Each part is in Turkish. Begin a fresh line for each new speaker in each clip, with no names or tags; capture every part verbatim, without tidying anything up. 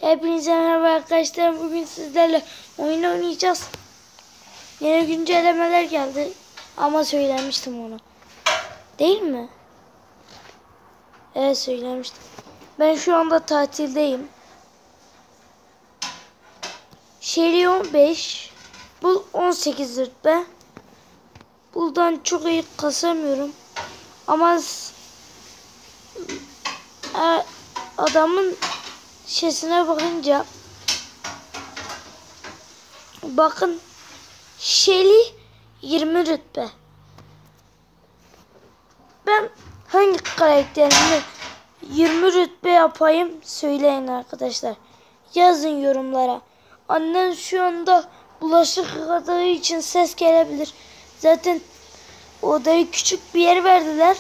Hepinize merhaba arkadaşlar. Bugün sizlerle oyun oynayacağız. Yeni güncellemeler geldi. Ama söylemiştim onu. Değil mi? Evet söylemiştim. Ben şu anda tatildeyim. Şeri on beş. Bul on sekiz rütbe. Buldan çok iyi kasamıyorum. Ama e, adamın şişesine bakınca bakın Shelly yirmi rütbe. Ben hangi karakterimi yirmi rütbe yapayım söyleyin arkadaşlar. Yazın yorumlara. Annem şu anda bulaşık yıkadığı için ses gelebilir. Zaten odayı küçük bir yer verdiler.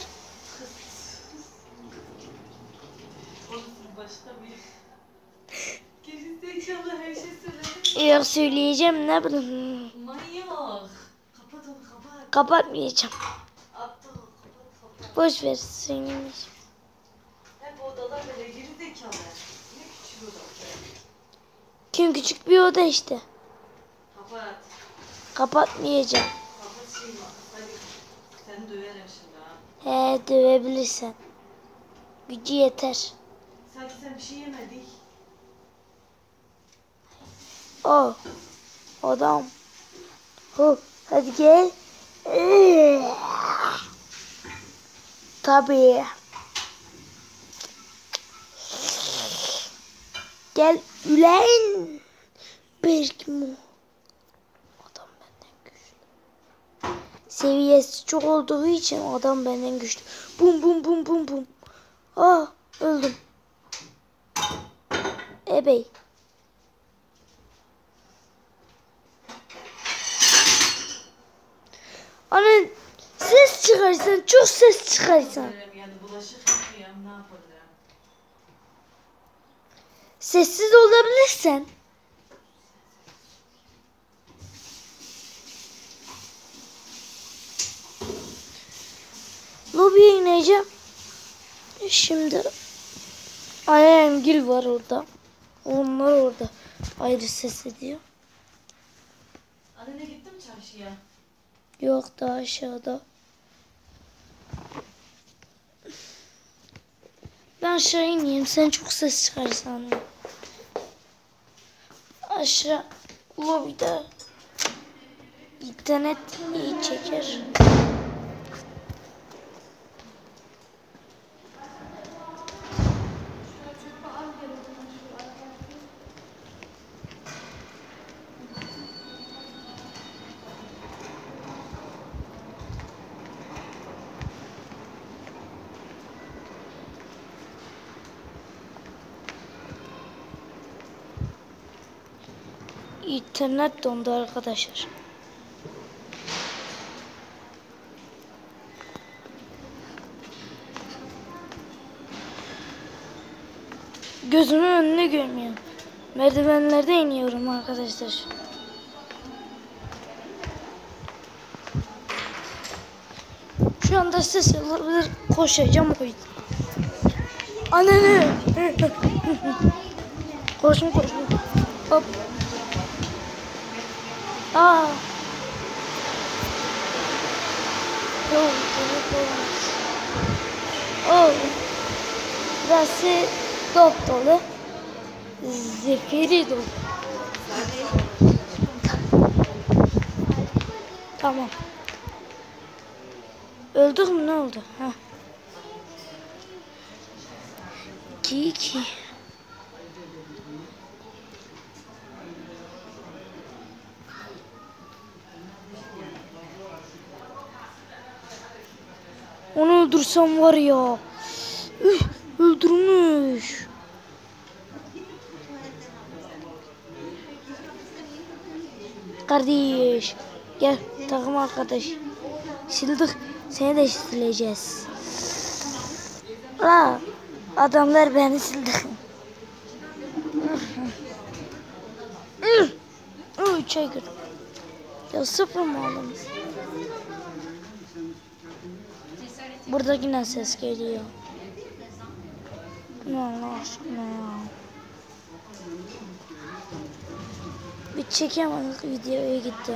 Gerizekalı her şey söyledim.
Yok söyleyeceğim ne bileyim.
Manyak. Kapat onu kapat.
Kapatmayacağım.
Aptal kapat kapat.
Boş ver söyleyeyim.
Hep odalar böyle gerizekalı. Ne küçük oda.
Kim küçük bir oda işte.
Kapat.
Kapatmayacağım.
Kapat şeyi. Hadi. Seni döverim şimdi ha.
He dövebilirsen. Gücü yeter.
Sanki sen bir şey yemedik.
O. Adam. Hu. Hadi gel. Tabii. Gel ülen. Belki mi? Adam benden güçlü. Seviyesi çok olduğu için adam benden güçlü. Bum bum bum bum bum. Ah öldüm. Ebey. Ana ses çıkarsan çok ses çıkarsan.
Yani bulaşık yıkayayım ne yapacağım?
Sessiz olabilirsen. Lobiye ineceğim. Şimdi Alemgil var orada. Onlar orada. Ayrı ses ediyor.
Annene gittin mi çarşıya?
Yok daha aşağıda. Ben aşağı ineyim. Sen çok ses çıkarsan. Aşağı lobide internet iyi çeker. İnternet dondu arkadaşlar. Gözümün önünü görmüyorum. Merdivenlerde iniyorum arkadaşlar. Şu anda ses alabilir. Koşacağım o yüzden. Ananı. Koşun koşun. Hop. Aa. Yok, olmaz. Oh. Burası dop dolu. Zefiri dolu. Tamam. Öldük mü ne oldu? Ha. iki iki. Onu öldürsem var ya. Üh, öldürmüş. Kardeş. Gel takım arkadaş. Sildik. Seni de sileceğiz. Aa, adamlar beni sildi. Üçe gir. Ya sıfır mı oğlum? Burada yine ses geliyor. Ne Allah aşkına ya. Bir çekemedik, videoya gitti.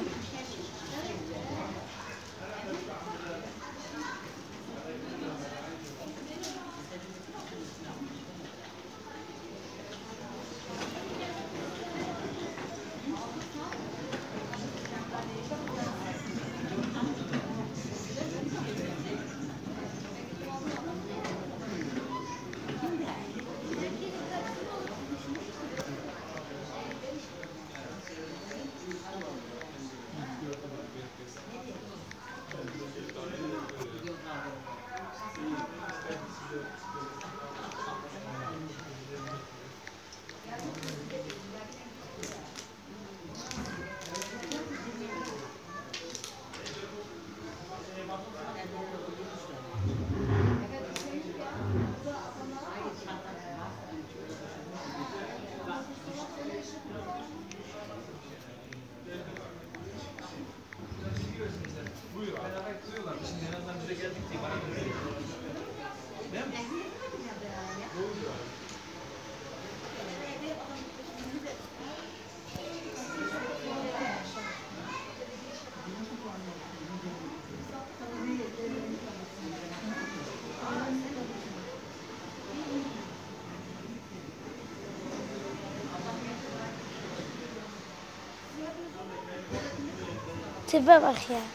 Tipe bak ya.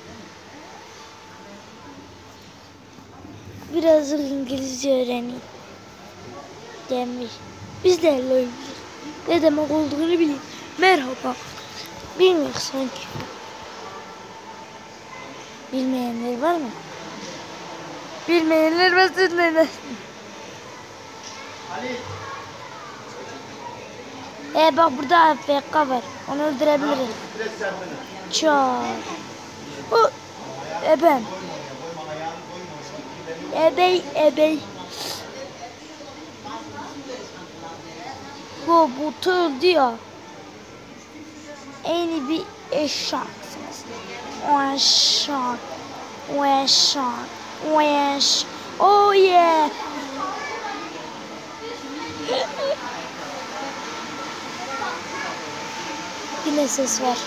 Birazcık İngilizce öğreneyim demiş. Biz de öyle oynuyoruz. Ne demek olduğunu bileyim. Merhaba. Bilmiyor sanki. Bilmeyenler var mı? Bilmeyenler varsa neden? E bak burada A F K var. Onu öldürebiliriz. Çok. O ebem. Ebey ebey. Bu botu öldü ya. En iyi bir eşyaksınız. O eşyak. O eşyak. O eşyak. Oh yeah. Yine ses var.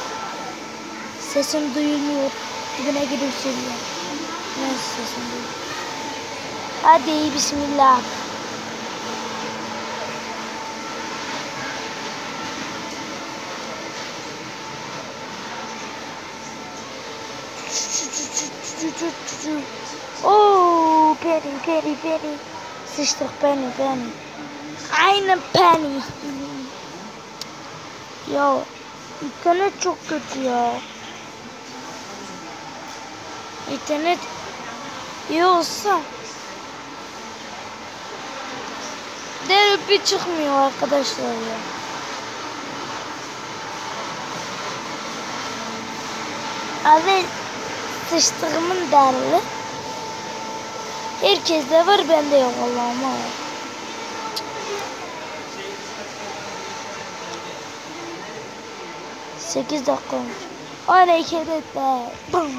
Sesim duyulmuyor. Dibine gidip söylüyor. Nasıl sesim duyuluyor? Hadi bismillah. Oh, Penny, Penny, Penny. Sıçtık Penny, Penny. Aynen Penny. Ya, internet çok kötü ya. İnternet iyi olsa derbi çıkmıyor arkadaşlar ya. Abi sıçtığımın derli. Herkeste var, bende yok Allah'ıma. sekiz dakika olmuş. Hareket et be. Bum.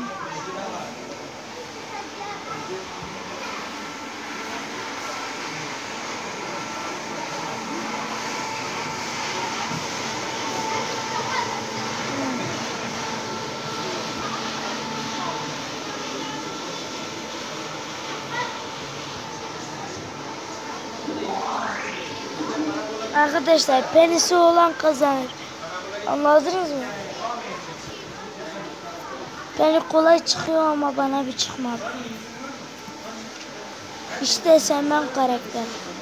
Arkadaşlar penisi olan kazanır. Anladınız mı? Beni kolay çıkıyor ama bana bir çıkmadı. İşte sevmem karakter.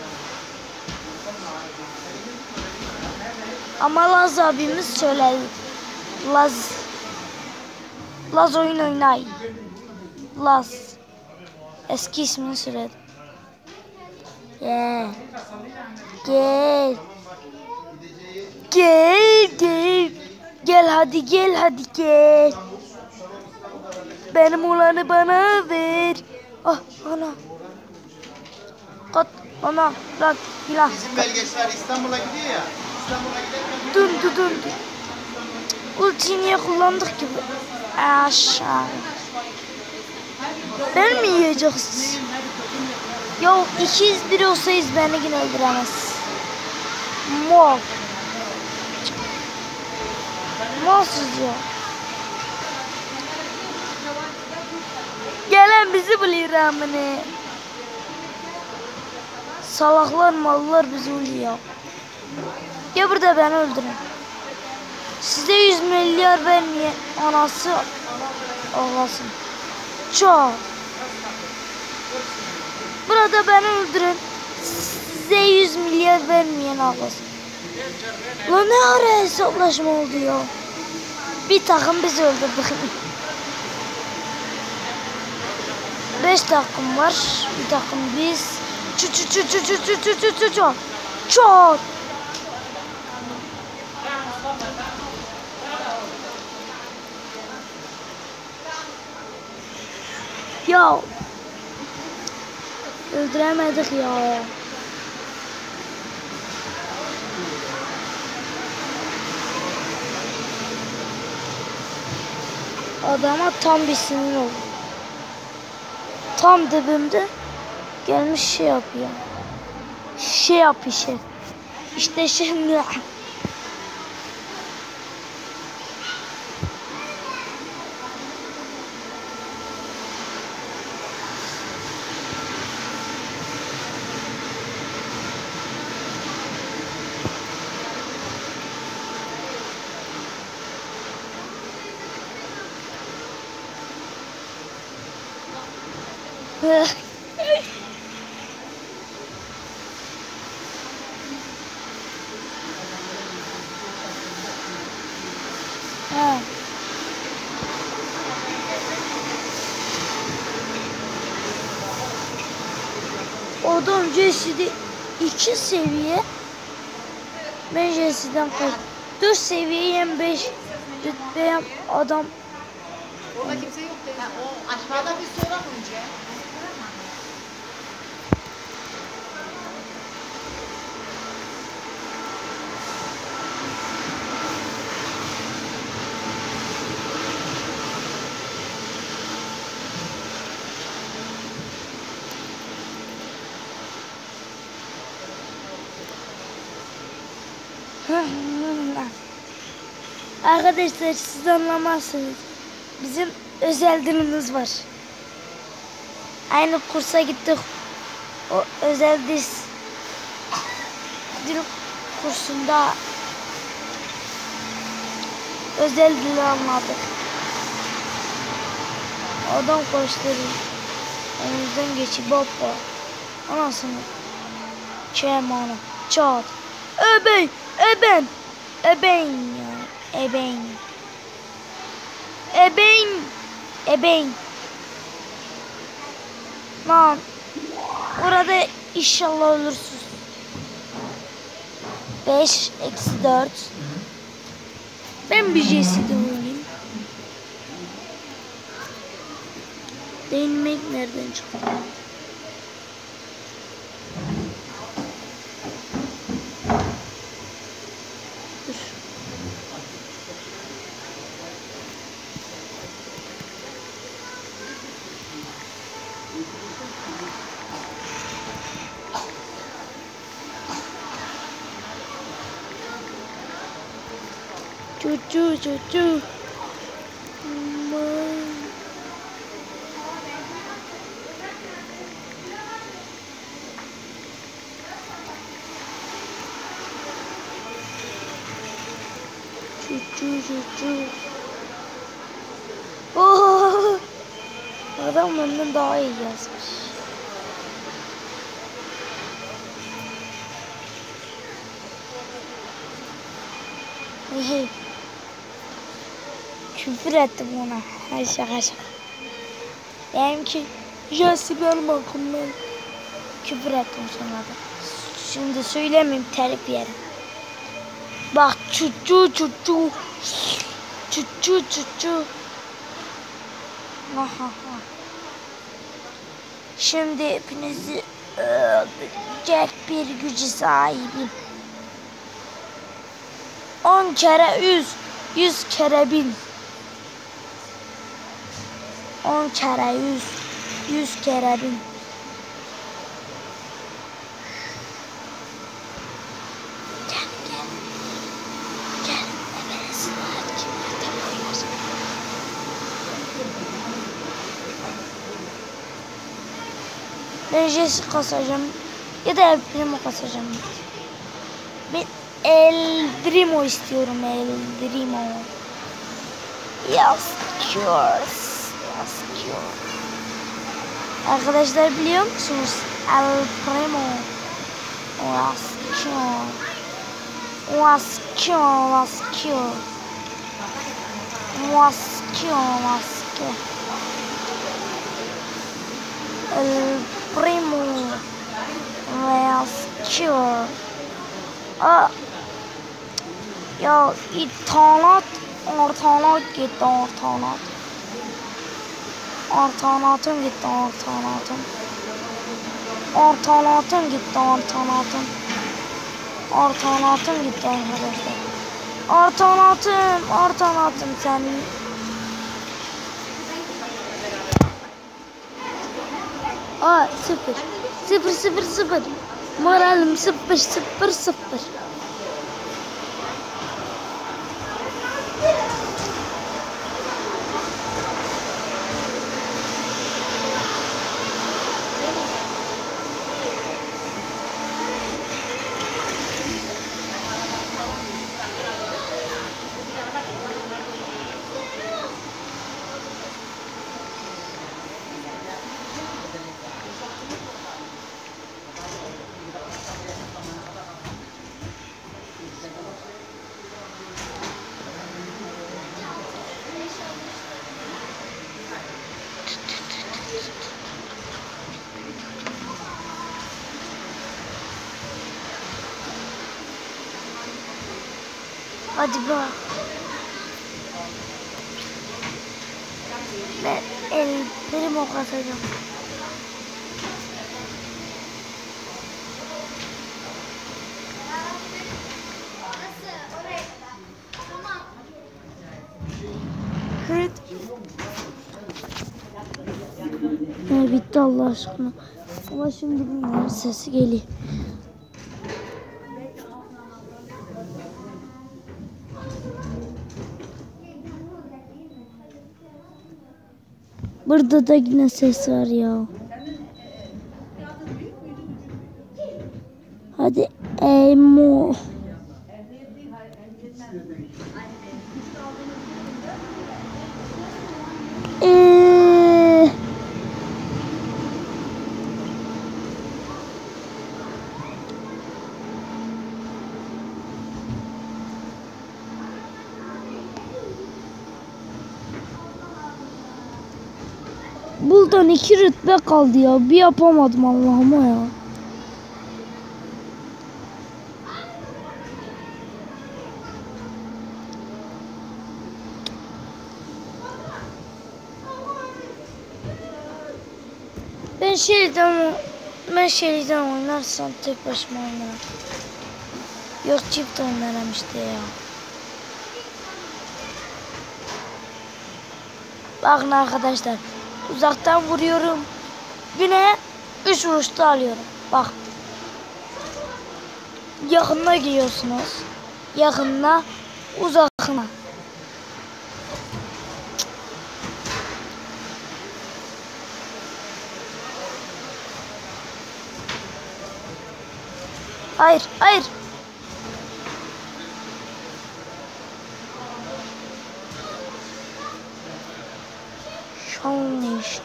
Ama Laz abimiz söyledi. Laz. Laz oyun oynay. Laz. Eski ismini söyledi. Yeah. Gel. Gel gel. Gel hadi gel hadi gel. Benim olanı bana ver. Ah ana. Kat ana lan ilah.
Bizim belgesel İstanbul'a gidiyor ya. İstanbul'a giderken
Dön dön dön. Ultiyi niye kullandık ki? Aşağı. Ben mi yiyeceğiz? Ya ikiz biri olsayız beni yine öldüremez. Mal. Malsız ya. Gelen bizi buluyor amına. Salaklar mallar bizi buluyor. Ya burada beni öldürün. Size yüz milyar vermeyen anası ağlasın. Çok. Burada beni öldürün. Size yüz milyar vermeyen ağlasın. Lan ne ara hesaplaşma oldu ya? Bir takım bizi öldürdü. Beş takım var. Bir takım biz. Çu çu çu çu çu çu çu çu çu çu. Çok. Ya. Öldüremedik ya. Adama tam bir sinir oldu. Tam dibimde gelmiş şey yapıyor. Şey yap işi. İşte şimdi. Ha. Adam Jesse'de iki seviye. Ben Jesse'den kaç. Dört seviyeyim, beş rütbeyim adam.
Orada kimse yok değil. Ha, o aşağıda bir sorak önce.
Arkadaşlar siz anlamazsınız. Bizim özel dilimiz var. Aynı kursa gittik. O özel dil, dil kursunda özel dili anladık. Adam koşturur. Önümüzden geçip baba. Anasını. Kemanı. Çat. Öbey. Eben. Eben ya. Eben. Eben. Eben. Lan. Orada inşallah ölürsünüz. beş eksi dört. Ben bir Jesse'de oynayayım. Değinmek nereden çıktı? Dur. Cucu cucu. Cucu cucu. Oh! Adam benden daha iyi yazmış. Hey hey. Küfür ettim ona. Her şaka şaka. Benimki Jesse benim hakkımdan. Küfür ettim sonra da. Şimdi söylemeyeyim, telif yerim. Bak çuçu çuçu. Çuçu çuçu. Aha. Şimdi hepinizi öldürecek bir gücü sahibim. On kere yüz. Yüz kere bin. On kere yüz. Yüz kere bin. Gel. Ben Jesse kasacağım. Ya da El Primo kasacağım. Ben El Primo istiyorum. El Primo. Yes, cures. Yes, cures. Arkadaşlar biliyor musunuz? El Primo. Yes, cures. Yes, cures. Yes, cures. Yes, cures. El Primo. Yes, cures. Aa. Ya italat. Ortalat gitti ortalat. Ortalatım gitti ortalatım. Ortalatım gitti ortalatım. Ortalatım gitti arkadaşlar. Ortalatım, ortalatım sen. Aa sıfır. Sıfır sıfır sıfır. Moralim sıfır sıfır sıfır. Hadi bak. Ben El Primo kasacağım. Evet. Ya bitti Allah aşkına. Ama şimdi bunların sesi geliyor. Burada da yine ses var ya. Hadi Emo. Eee. Buradan iki rütbe kaldı ya. Bir yapamadım Allah'ıma ya. Ben şeyden ben şeyden oynarsam tek başıma oynarım. Yok çift oynarım işte ya. Bakın arkadaşlar. Uzaktan vuruyorum. Yine üç vuruşta alıyorum. Bak. Yakınına gidiyorsunuz. Yakınına, uzakına. Hayır, hayır. Şanlış.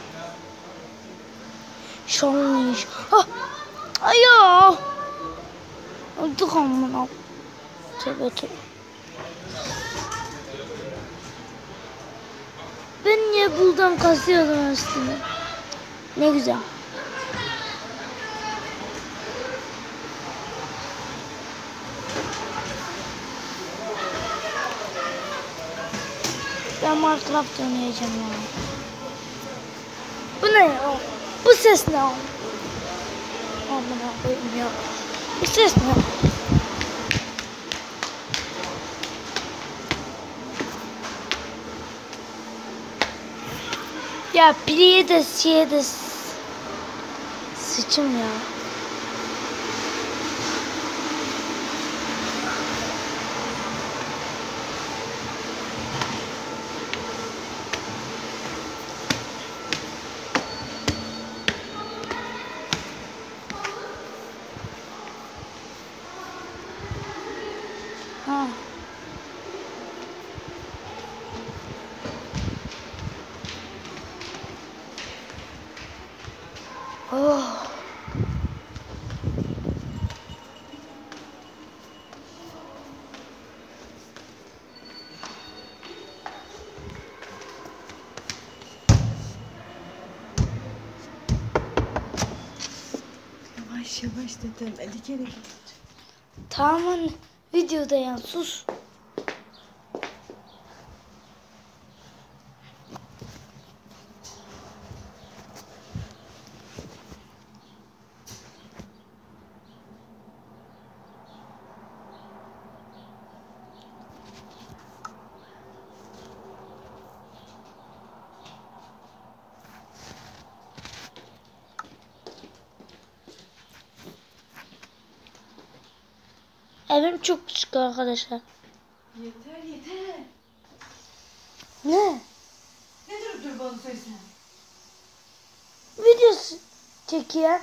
Şanlış. Ah! Ay ya. Öldük amına. Tövbe tövbe. Ben niye buradan kasıyordum aslında? Ne güzel. Ben Minecraft oynayacağım ya. Bu ne ya? Bu ses ne? Amına koyayım ya. Bu ses ne? Ya piliye de siye de sıçım ya. Ha. Oh.
Yavaş yavaş dedim. elli kere git.
Tamam anne. Videodayım, sus. Evim çok küçük arkadaşlar.
Yeter yeter.
Ne?
Ne durup dur bana söylesene.
Videosu çekiyor.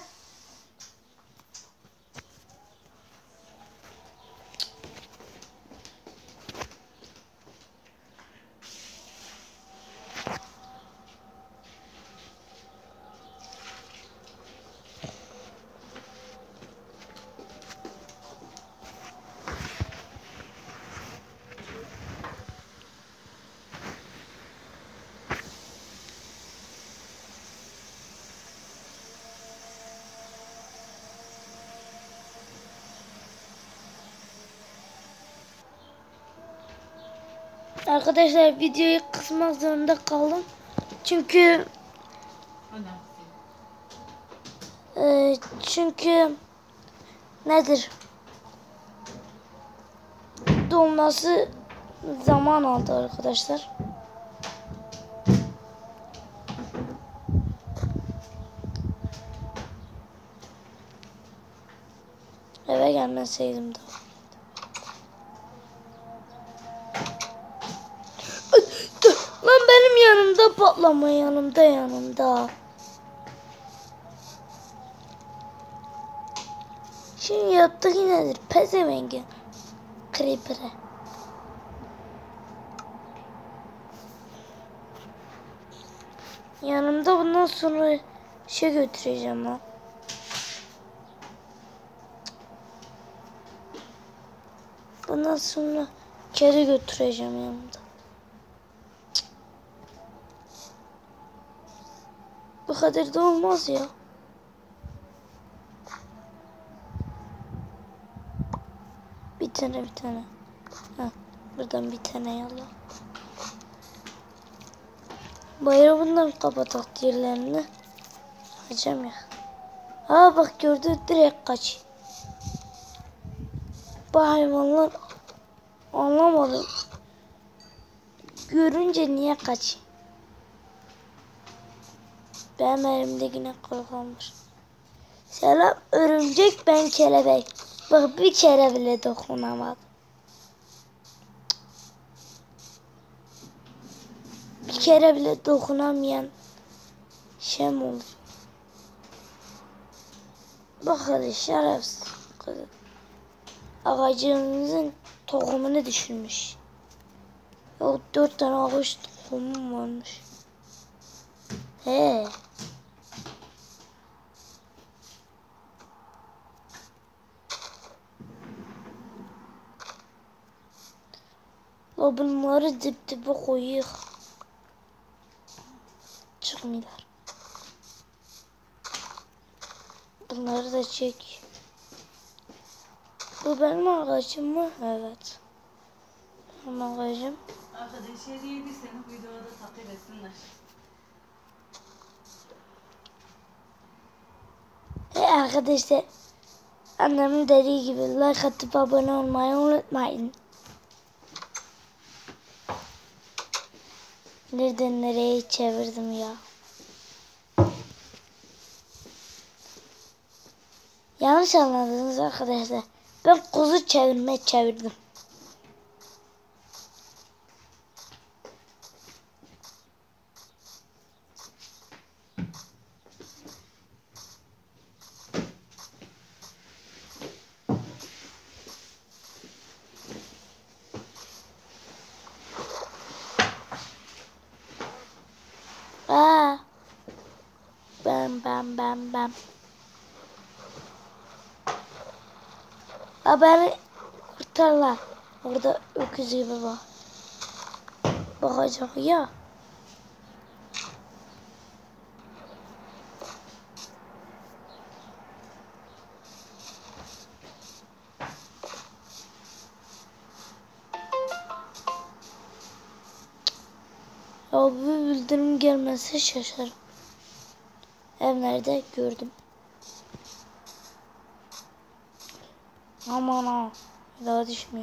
Arkadaşlar videoyu kısmak zorunda kaldım. Çünkü
Anam.
e, çünkü nedir? Dolması zaman aldı arkadaşlar. Eve gelmeseydim de. Ay, dur. Lan benim yanımda patlama, yanımda yanımda. Şimdi yaptık nedir? Pezevengi. Creeper'e. Yanımda bundan sonra şey götüreceğim lan. Bundan sonra kedi götüreceğim yanımda. Bu kadar da olmaz ya. Bir tane bir tane. Heh, buradan bir tane yalla. Bayramından kapatak yerlerini. Hocam ya. Ha bak gördü, direkt kaç. Bu hayvanlar anlamadım. Görünce niye kaç? Benim elimde yine korkanmış. Selam örümcek, ben kelebek. Bak bir kere bile dokunamadım. Bir kere bile dokunamayan şey mi olur? Bak hadi şerefsiz kız. Ağacımızın tohumunu düşürmüş. Yok dört tane ağaç tohumum varmış. He. La bunları dip dibe koyuyor. Çıkmıyorlar. Bunları da çek. Bu benim ağacım mı? Evet. Benim ağacım.
Arkadaşlar yediyseniz videoda takip etsinler.
Hey arkadaşlar. Annemin dediği gibi like atıp abone olmayı unutmayın. Nereden nereye çevirdim ya. Yanlış anladınız arkadaşlar. Ben kuzu çevirme çevirdim. Haberi kurtarlar. Orada öküz gibi var. Bakacak ya. Ya bu bildirim gelmezse şaşarım. Ev nerede? Gördüm. Aman ha. Daha düşmüyor.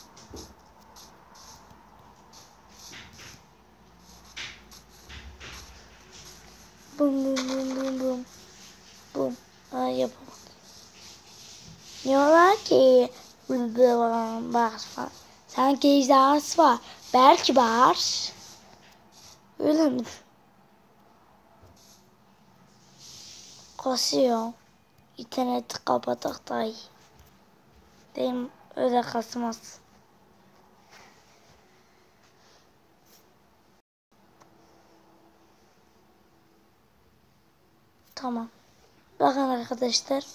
Bum bum bum bum bum. Bum. Ha yapamadım. Diyorlar ki bak sanki ejderhası var. Belki var. Öyle mi? Kasıyor. İnterneti kapatak da iyi. Değil mi? Öyle kasmaz. Tamam. Bakın arkadaşlar.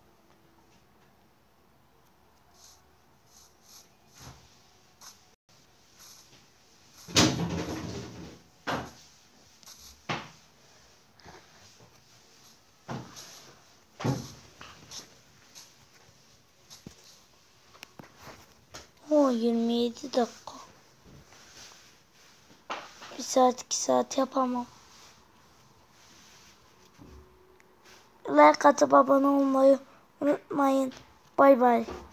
O yirmi yedi dakika. Bir saat iki saat yapamam. Like atıp abone olmayı unutmayın. Bay bay.